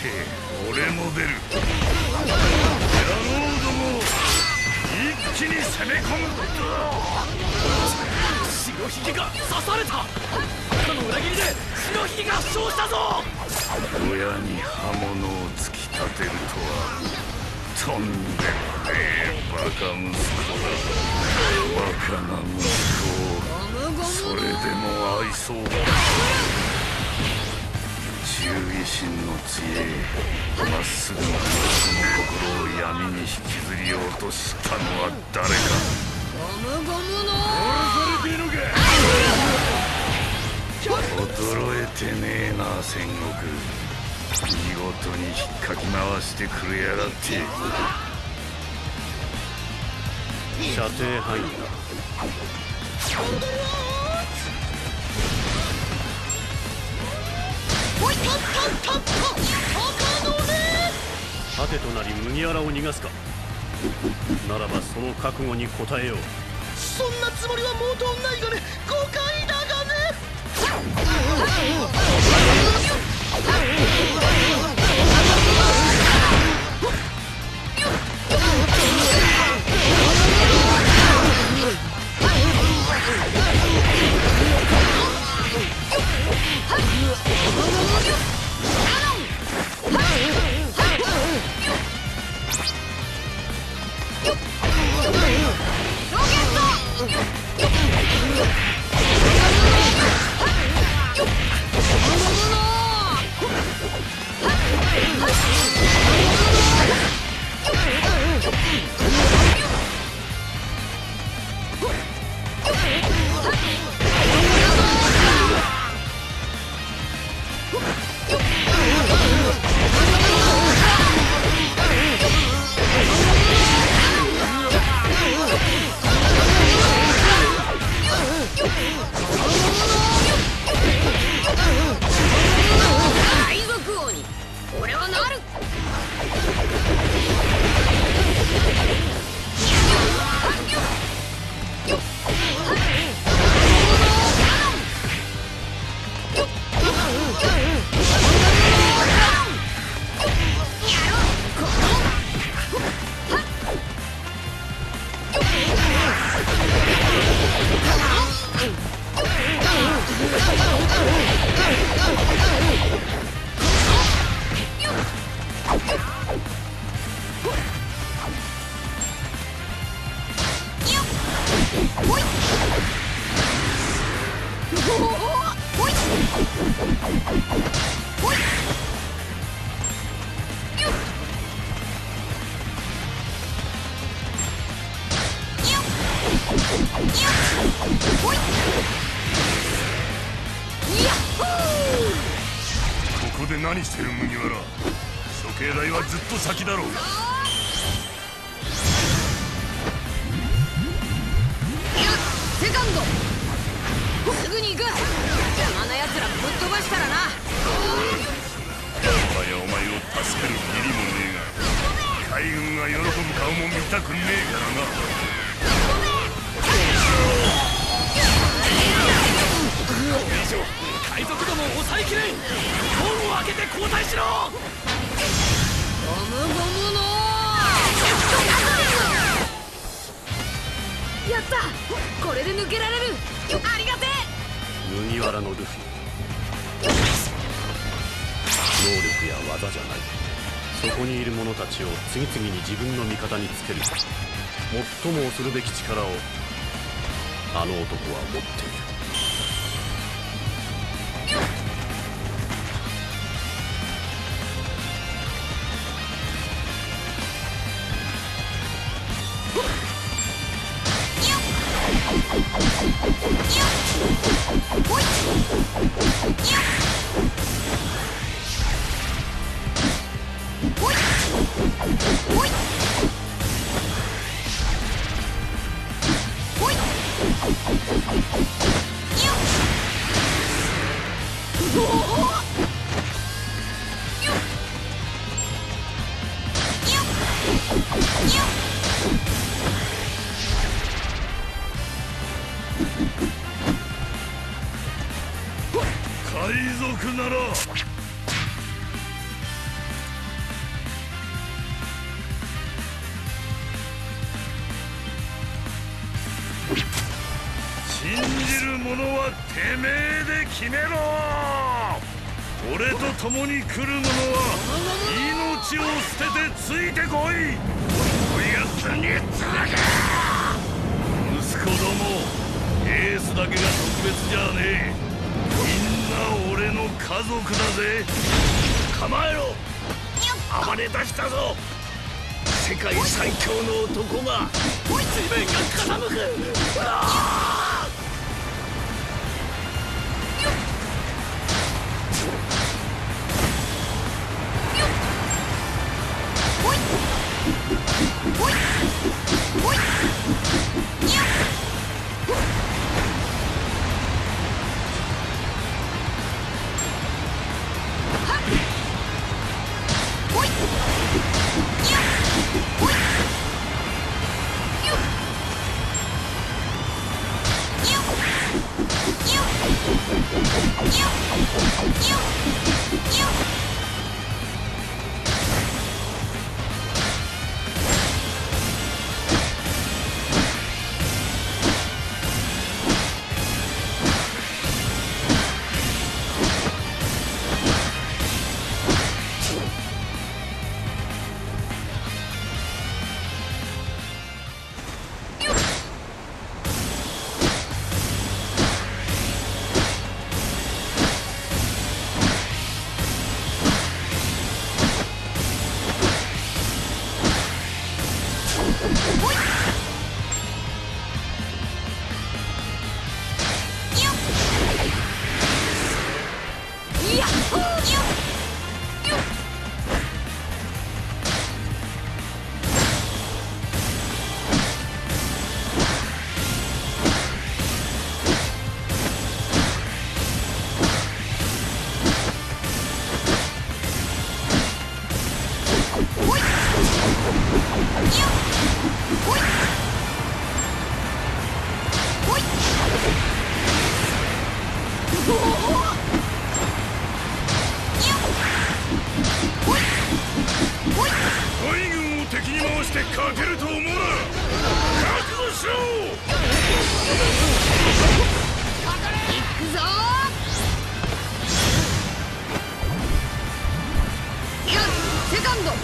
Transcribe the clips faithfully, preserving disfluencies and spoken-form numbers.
て俺も出る。野郎ども、一気に攻め込む。 白ひげが刺された。赤の裏切りで白ひげが負傷したぞ。 親に刃物を突き立てるとはとんでもねえバカ息子だ。バカな息子をそれでも愛そう。忠義心の強いまっすぐな息子の心を闇に引きずり落としたのは誰か。 ゴムゴムの殺されているか。衰えてねえな戦国。見事に引っかき回してくれやがって。 射程範囲だ。盾となり麦わらを逃がすか。ならばその覚悟に応えよう。 そんなつもりは毛頭ないがね。誤解だがね。 ここで何してる麦わら。処刑台はずっと先だろう。 セカンドすぐに行く。邪魔な奴らぶっ飛ばしたらな。 やっぱりお前を助ける義理もねえが、海軍が喜ぶ顔も見たくねえからな。 以上海賊どもを抑えきれん。門を開けて交代しろ。 ゴムゴムのやった。これで抜けられる。ありがてえ。 麦わらのルフィ、能力や技じゃない。そこにいる者たちを次々に自分の味方につける最も恐るべき力をあの男は持っている。 ほいものはてめえで決めろ。俺と共に来る者は命を捨ててついてこい。こやつにつなげ。息子ども、エースだけが特別じゃねえ。みんな俺の家族だぜ。構えろ。暴れ出したぞ。世界最強の男が地面が傾く。海軍を敵に回して勝てると思うな。覚悟しろ。 行くぞー。いや、セカンド。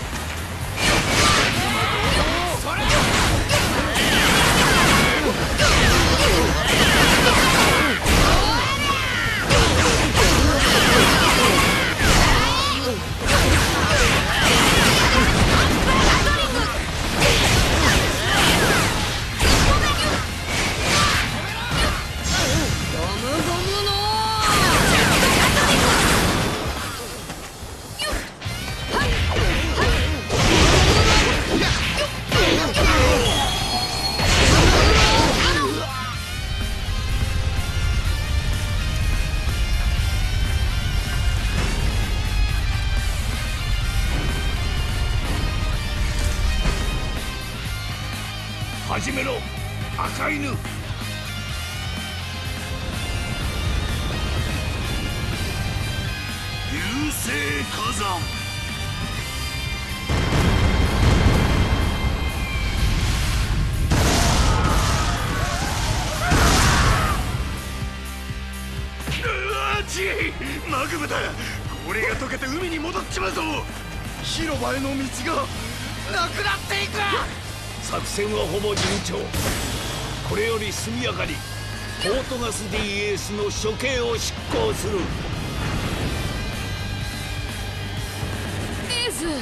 始めろ、赤犬。流星火山。うわちマグマだ。これが溶けて海に戻っちまうぞ。広場への道がなくなっていく。作戦はほぼ順調。これより速やかにポートガス ディーエーエス の処刑を執行する。 エース。よっ。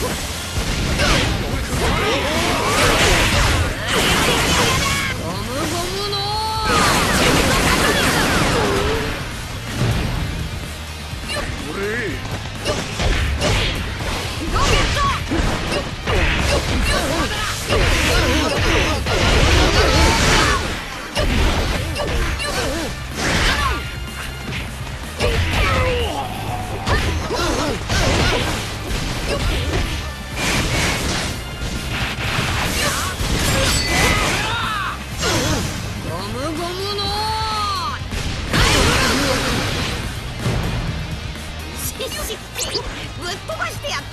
ぶっ飛ばしてやった。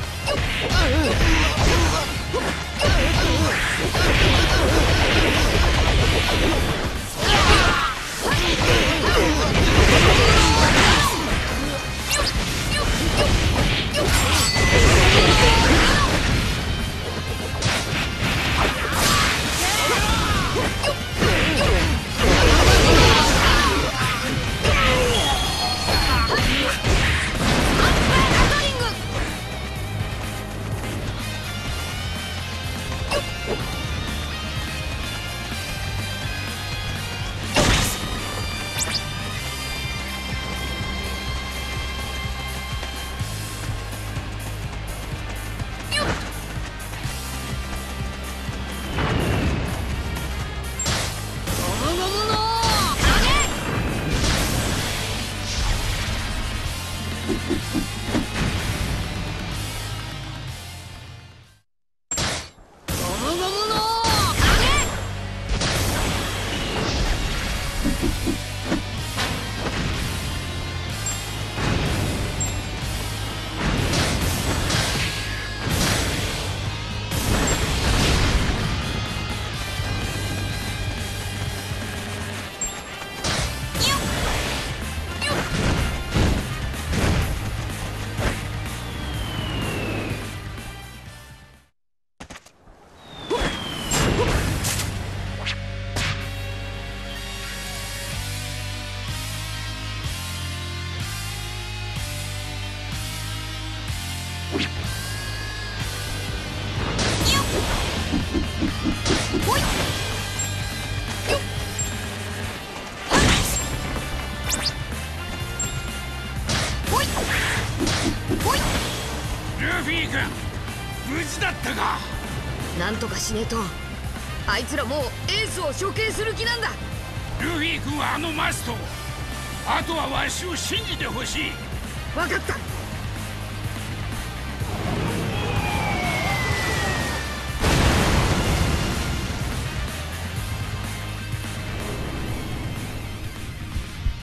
ルフィ君、無事だったか。 なんとかしねえと。あいつらもうエースを処刑する気なんだ。 ルフィ君はあのマスト、あとはわしを信じてほしい。 分かった。